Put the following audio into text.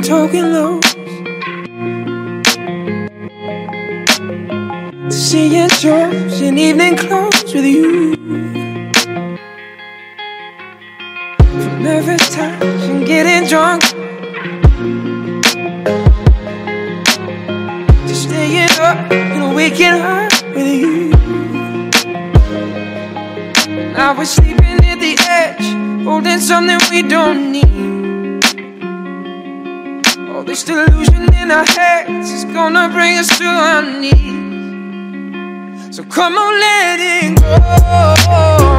token lows, to seeing shows in evening clothes with you. From nervous touch and getting drunk, to staying up and waking up with you. Now we're sleeping at the edge, holding something we don't need. All this delusion in our heads is gonna bring us to our knees. So come on, let it go.